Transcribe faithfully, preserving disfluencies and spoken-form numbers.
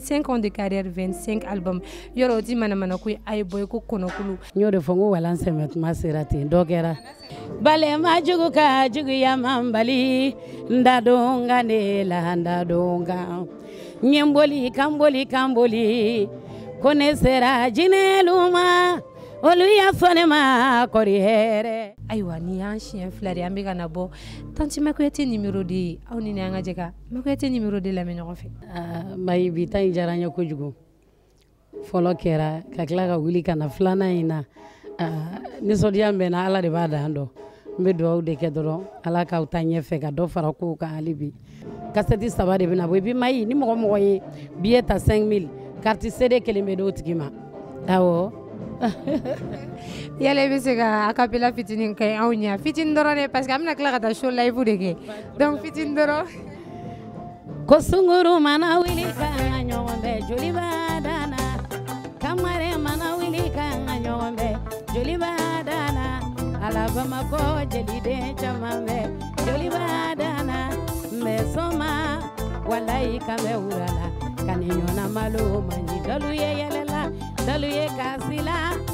vingt-cinq ans de carrière, vingt-cinq albums. Yoro di mana mana ko ay boy ko kono kulu. Nyo de fongo walan semet ma serati dogera. Bale ma jugu ka jugu ya mambali ndadonga ne la ndadonga. Nyemboli kamboli kamboli kone sera jineluma oluya sonema kori here. Aywa ni yan chien fleur ya mbega na bo tanti makoyete numéro de aw ni nga jega makoyete numéro de la meño fe ah may bi tan jaranya ko jugo folo kera ka kla ka wuli kana flana ina ah ni so diam bena ala de bada ando mbe do de ke doro ala ka utanye fe ka do fara ko ka alibi kaseti saba de bena bo bi may ni mo mo yi billet à cinq mille carte C D kele me do tigima awo yale be se ka acapella fitinin kay aw nya fitin doro ne parce que amna kla ka show live de ke donc fitin doro ko sunguru mana wili ka nyombe joli badana kamare mana wili ka nyombe joli badana alabama ko jeli de chamambe joli badana me soma walai kame urala kaninyona malo manyi dalu ye yelela dalu ye kasila